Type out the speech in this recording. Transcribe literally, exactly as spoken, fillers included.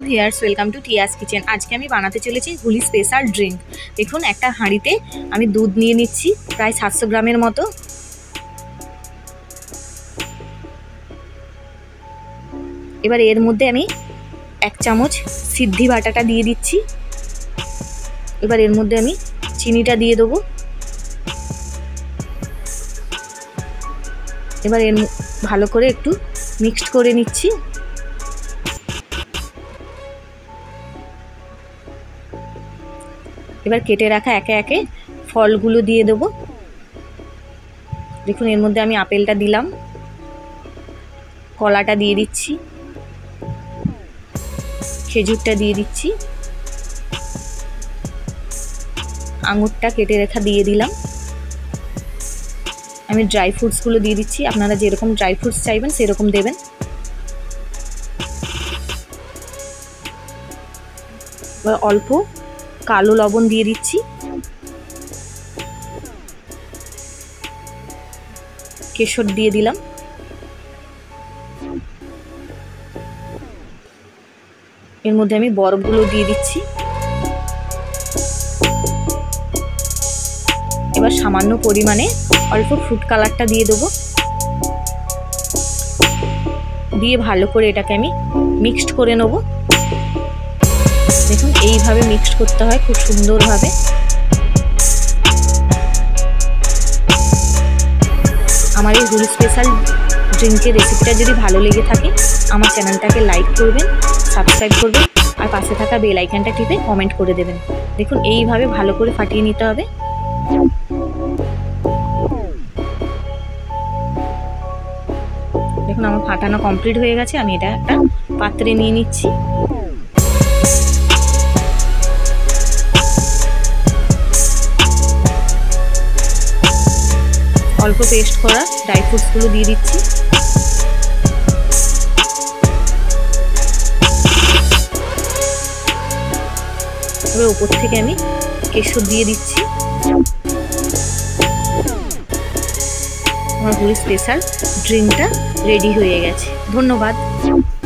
Viewers welcome to Tiyas kitchen. আজকে আমি বানাতে চলেছি হোলি স্পেশাল ড্রিঙ্ক। দেখুন একটা হাঁড়িতে আমি দুধ নিয়ে নিচ্ছি প্রায় সাতশো গ্রামের মতো। এবার এর মধ্যে আমি এক চামচ সিদ্ধি বাটাটা দিয়ে দিচ্ছি। এবার এর মধ্যে আমি চিনিটা দিয়ে দেবো। এবার এর ভালো করে একটু মিক্সড করে নিচ্ছি। এবার কেটে রাখা একে একে ফলগুলো দিয়ে দেব। দেখুন এর মধ্যে আমি আপেলটা দিলাম, কলাটা দিয়ে দিচ্ছি, খেজুরটা দিয়ে দিচ্ছি, আঙুরটা কেটে রেখা দিয়ে দিলাম। আমি ড্রাই ফ্রুটসগুলো দিয়ে দিচ্ছি, আপনারা যেরকম ড্রাই ফ্রুটস চাইবেন সেরকম দেবেন। এবার অল্প কালো লবণ দিয়ে দিচ্ছি, কেশর দিয়ে দিলাম। এর মধ্যে আমি বরফগুলো দিয়ে দিচ্ছি। এবার সামান্য পরিমাণে অল্প ফ্রুট কালারটা দিয়ে দেবো। দিয়ে ভালো করে এটাকে আমি মিক্সড করে নেব। দেখুন এইভাবে মিক্সড করতে হয় খুব সুন্দরভাবে। আমার এই হোলি স্পেশাল ড্রিঙ্কের রেসিপিটা যদি ভালো লেগে থাকে আমার চ্যানেলটাকে লাইক করবেন, সাবস্ক্রাইব করবেন আর পাশে থাকা বেল আইকনটা টিপে কমেন্ট করে দেবেন। দেখুন এইভাবে ভালো করে ফাটিয়ে নিতে হবে। দেখুন আমার ফাটানো কমপ্লিট হয়ে গেছে। আমি এটা একটা পাত্রে নিয়ে নিচ্ছি। অল্প পেস্ট করা ড্রাই ফ্রুটসগুলো দিয়ে দিচ্ছি। এবার উপর থেকে আমি কেশর দিয়ে দিচ্ছি। আমার হোলি স্পেশাল ড্রিঙ্কটা রেডি হয়ে গেছে। ধন্যবাদ।